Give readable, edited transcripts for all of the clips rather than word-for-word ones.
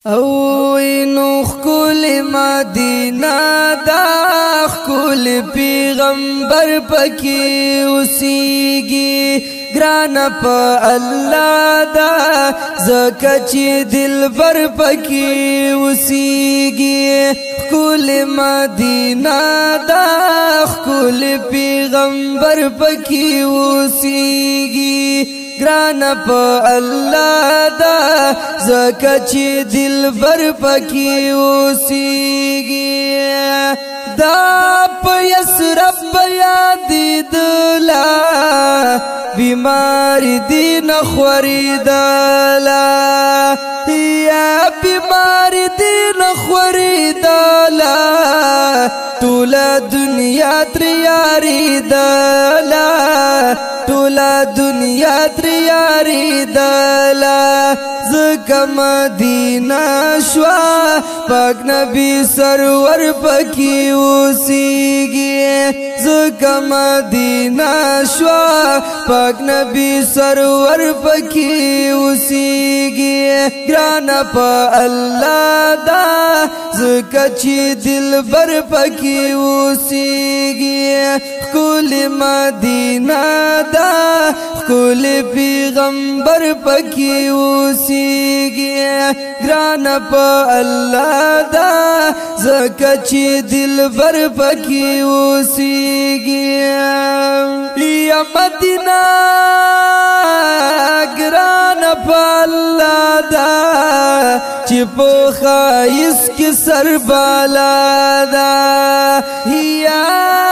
او نو خکول مدینہ دا خکول پیغمبر پکی اوسیگی گران پا اللہ دا زکا چی دل بر پکی اوسیگی خکول مدینہ دا خکول پیغمبر پکی اوسیگی گران پا اللہ دا زکا چی دل بر پکی اوسیگی دا پا یسرب یادی دلا بیماری دی نخوری دلا یا بیماری دی نخوری دلا تولا دنیا تریاری دلا تولا دنیا تریاری دلا زکا مدینہ شوا پاک نبی سرور پکی اوسیگی زکا مدینہ شوا پاک نبی سرور پکی اوسیگی گران پا اللہ دا زکا چی دل بر پکی اوسیگی خکول مدینہ دا خکول پیغمبر پکی اوسیگی گران پا اللہ دا زکا چی دل بر پکی اوسیگی یا مدینہ گران پا اللہ دا چی پو خائس کی سر بالا دا یا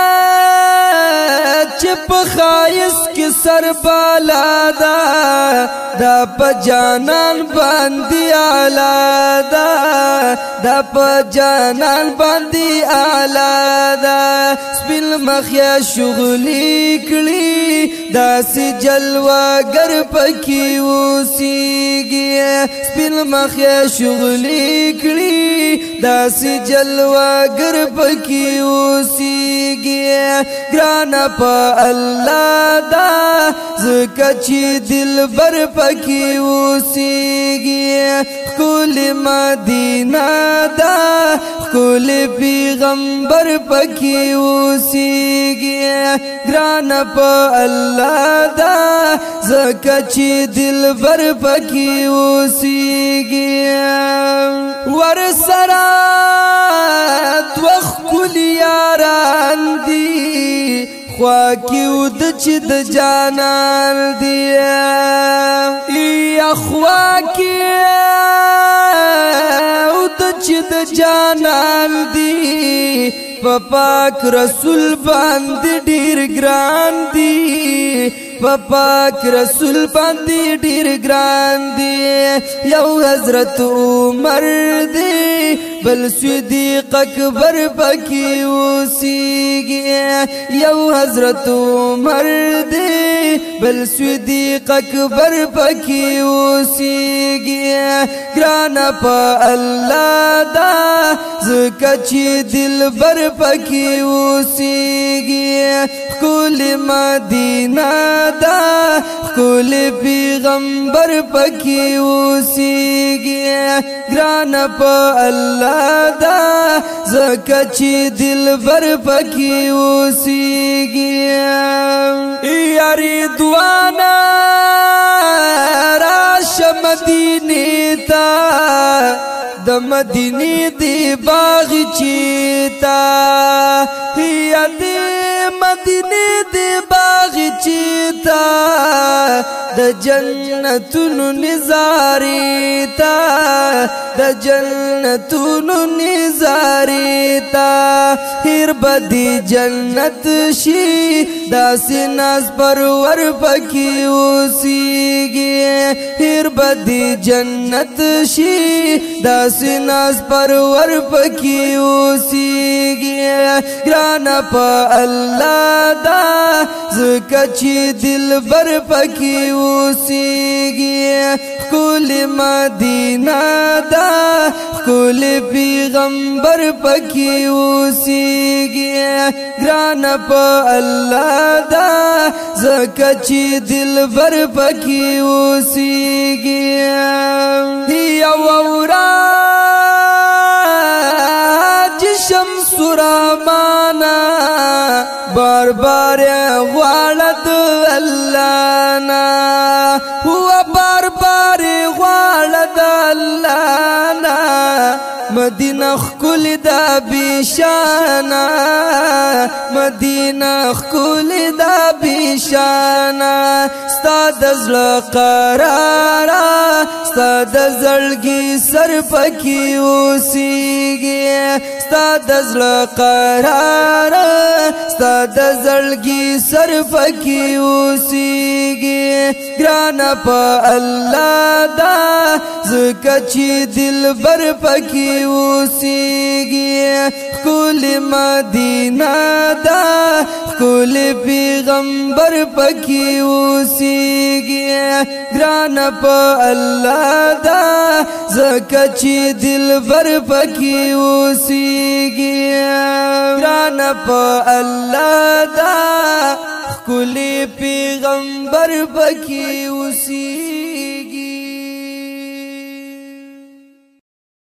چپ خائس کی سر بالا دا دا پا جانان باندی آلا دا دا پا جانان باندی آلا دا سپیل مخیا شغلی کلی دا سی جلوہ گر پکی اوسیگی سپیل مخیا شغلی کلی دا سی جلوہ گر پکی اوسیگی گران پا اللہ دا زکا چی دل بر پکی اوسیگی خکول مدینہ دا خکول پیغمبر پکی اوسیگی گران پا اللہ دا زکا چی دل بر پکی اوسیگی ورسرا دو خکول یاران دی خواکی ودچ د جانان دیا یا خواکی ودچ د جانان دی پاک رسول باندې ډیر ګران دی پاک رسول باندې ډیر ګران دی یو حضرت عمر دی بل صدیق اکبر پکی اوسیگی یو حضرت عمر دی بل صدیق اکبر پکی اوسیگی گران پا اللہ دا زکا چی دل بر پکی اوسیگی خکول مدینہ دا خکول پیغمبر پکی اوسیگی گران پا اللہ دا زکا چی دل بر پکی اوسیگی یاری دوانا راش مدینی تا د مدینی دی باغ چیتا یا دی مدینی دی باغ چیتا د جنتونو نظاری تا د جنتونو نظاری تا هیر بدی جنت شی داسی ناز پرور پکی اوسیگی هیر بدی جنت شی داسی ناز پرور پکی اوسیگی گران پا اللہ دا زکا چی دل بر پکی اوسیگی خکول مدینہ دا خکول پیغمبر پکی اوسیگی گران پا اللہ دا زکا چی دل بر پکی اوسیگی یا وورا بار غواړد الله نا هو بار بار غواړد الله نا مدینه خل دا بشانا مدینه خل دا بشانا ستاد زړه قرارا ستاد زړګي سر پکې اوسېږي ستاد زړه قرارا ستاد زړګي سر پکې اوسېږي ګران په الله دا زکه چې دلبر پکې اوسېږي ښکلې مدینه دا ښکلې پیغمبر پکې اوسېږي ګران په الله دا زکه چې دلبر پکې اوسېږي ګران په الله دا ښکلې پیغمبر پکې اوسېږي